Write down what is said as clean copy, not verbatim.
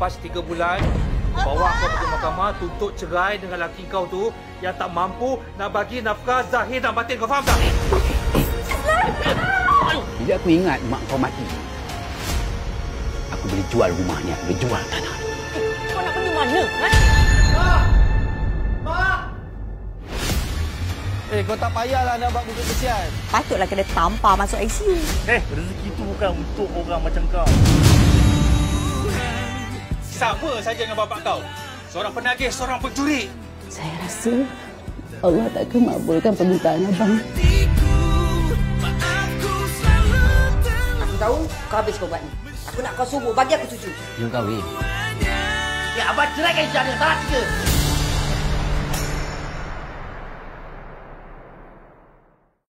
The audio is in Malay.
lepas 3 bulan, bawa kau pergi mahkamah, tuntut cerai dengan laki kau tu yang tak mampu nak bagi nafkah zahir dan batin. Kau faham tak? Bila aku ingat mak kau mati, aku boleh jual rumah ni, aku boleh jual tanah. Kau nak pergi mana? Kau tak payahlah nak buat muka kesian. Patutlah kena tampar masuk ICU. Rezeki itu bukan untuk orang macam kau. Sama saja dengan bapak kau. Seorang penagih, seorang pencuri. Saya rasa Allah tak akan makbulkan permintaan abang. Aku tahu kau habis kau buat ni. Aku nak kau suruh bagi aku cucu. Jom kahwin. Ya, abang ceraikan isteri ada tak?